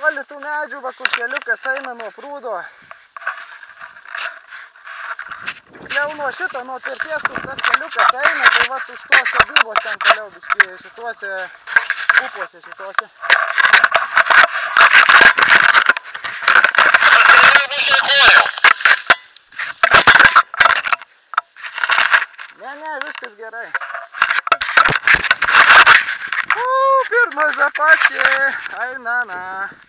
netoli tų medžių, va, kur keliukas eina nuo prūdo. Tiksliau nuo šito, nuo tvirties, kur tas keliukas eina, tai va už to sodybos ten toliau biški šituose upuose šituose. Ne, viskas gerai. Pirmas zapaskė, ai na.